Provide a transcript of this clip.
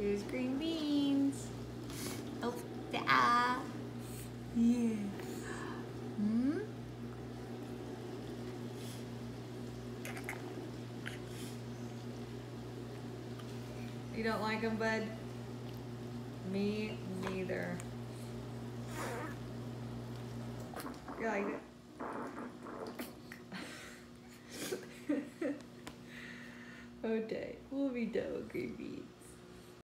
Here's green beans. Oh, yeah. Yeah. Hmm? You don't like them, bud? Me neither. You like it? Okay, we'll be done with green beans.